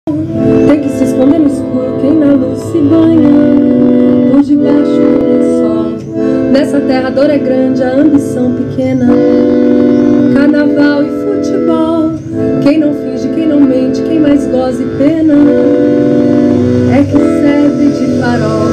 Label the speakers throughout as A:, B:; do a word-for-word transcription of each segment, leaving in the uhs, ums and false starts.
A: Tem que se esconder no escuro quem na luz se banha por debaixo do sol. Nessa terra a dor é grande, a ambição pequena. Carnaval e futebol. Quem não finge, quem não mente, quem mais goza e pena é que serve de farol.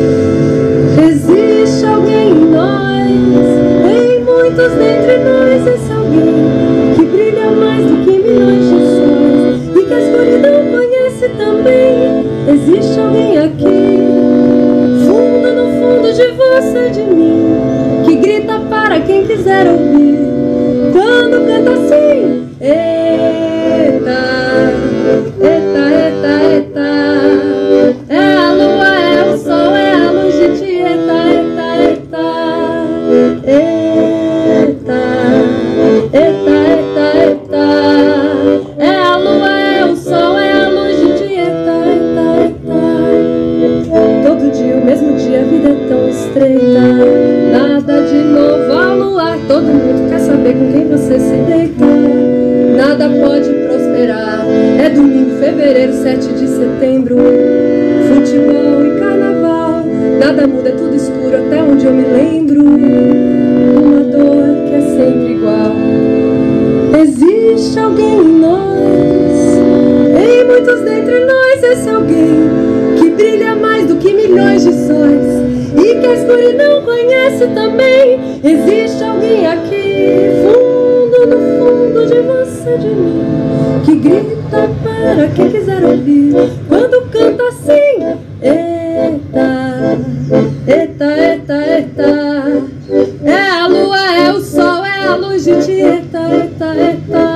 A: Existe alguém em nós, em muitos dentre nós, esse alguém que brilha mais do que milhões de sóis e que a escuridão conhece também. Existe alguém aqui, fundo no fundo de você, de mim, que grita para quem quiser ouvir, quando canta assim: eita, eita, eita, eita. É a lua, é o sol, é a luz de ti, eita, eita, eita. Eita, eita, eita, eita. É a lua, é o sol, é a luz de ti, eita, eita, eita. Todo dia, o mesmo dia, a vida é tão estreita. Nada de novo ao luar. Todo mundo quer saber com quem você se deita. Nada pode prosperar. É domingo, fevereiro, sete de setembro. Futebol e carnaval. Nada muda, é tudo escuro até onde eu me lembro. Uma dor que é sempre igual. Existe alguém em nós, em muitos dentre nós, esse alguém que brilha mais do que milhões de sóis e que a escuridão conhece também. Existe alguém aqui, fundo no fundo de você, de mim, que grita para quem quiser ouvir, quando canta assim: eita, eita, eita, eita. É a lua, é o sol, é a luz de ti, eita, eita, eita.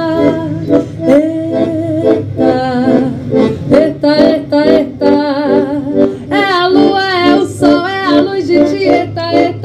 A: Eita, eita, eita, eita. É a lua, é o sol, é a luz de ti, eita, eita.